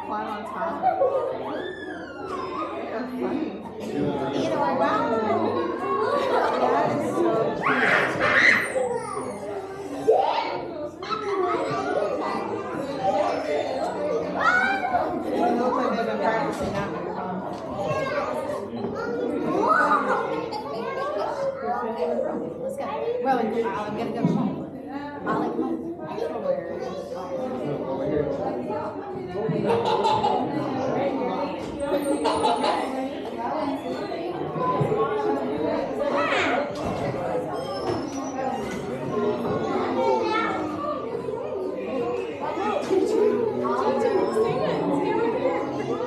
climb on top. They're funny. Either way, wow. That is so cute. They look like they've been practicing that move, huh? Let's go. Well, I'm gonna go home. Molly, come on. Hilarious.